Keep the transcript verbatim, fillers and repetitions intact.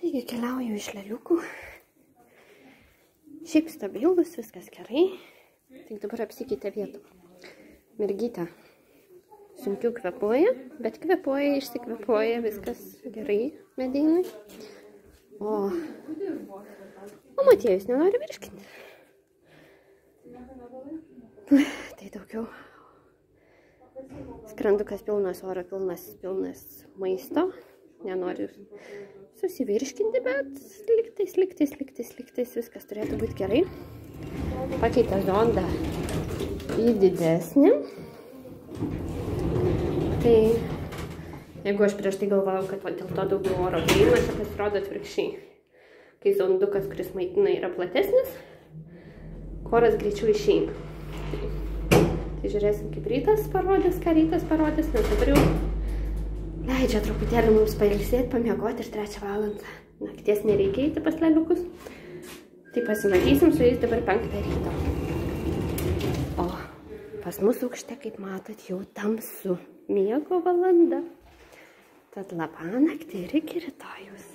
Taigi keliauju iš leliukų. Šiaip stabilus, viskas gerai. Tik dabar apsikeitė vietų. Mergytė sunkiau kvepuoja, bet kvepuoja, išsikvepuoja, viskas gerai medynai. O, o Motiejus nenori virškinti. Tai daugiau. Skrandukas pilnas oro, pilnas, pilnas maisto. Nenoriu susivirškinti, bet liktais, liktais, liktais, liktais, viskas turėtų būti gerai. Pakeitė zondą į didesnį. Tai jeigu aš prieš tai galvojau, kad dėl to daugiau oro priima, čia pasirodo atvirkščiai. Kai zondukas, kuris maitina, yra platesnis, oras greičiau išeina. Tai žiūrėsim, kaip rytas parodys, ką rytas parodys, nes dabar jau leidžia truputėlį mums pailsėti, pamiegoti ir trečią valandą. Nakties nereikia eiti pas leliukus. Tai pasimatysim su jais dabar penktą ryto. O pas mus aukšte, kaip matot, jau tamsu. Miego valanda. Tad labą naktį ir iki rytojus.